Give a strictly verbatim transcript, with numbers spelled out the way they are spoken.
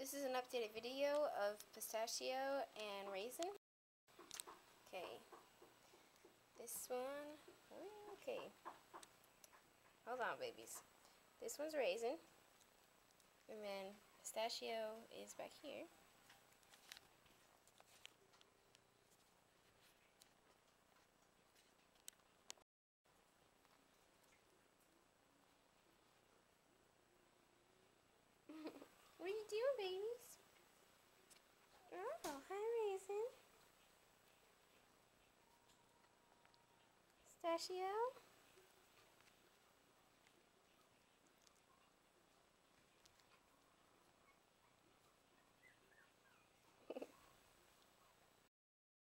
This is an updated video of Pistachio and Raisin. Okay, this one, okay, hold on babies. This one's Raisin, and then Pistachio is back here. What are you doing, babies? Oh, hi, Raisin. Pistachio?